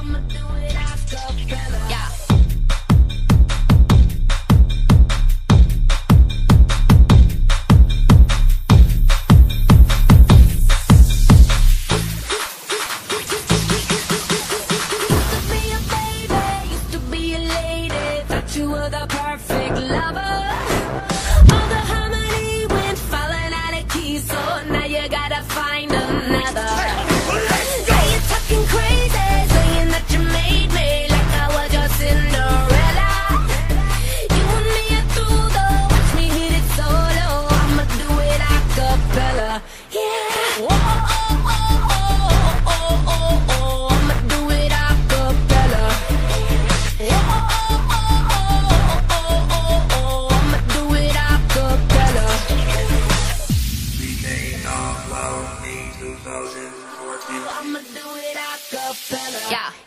I'ma do it a cappella. Yeah. You were the perfect lover. All the harmony went falling out of key, so now you gotta find another. Now you're talking crazy, saying that you made me like I was your Cinderella. You and me are through though, watch me hit it solo. I'ma do it a cappella. Yeah. Whoa, oh, oh, oh, oh, oh, oh. I'ma do it a cappella. Whoa. I'ma do it a cappella. Yeah.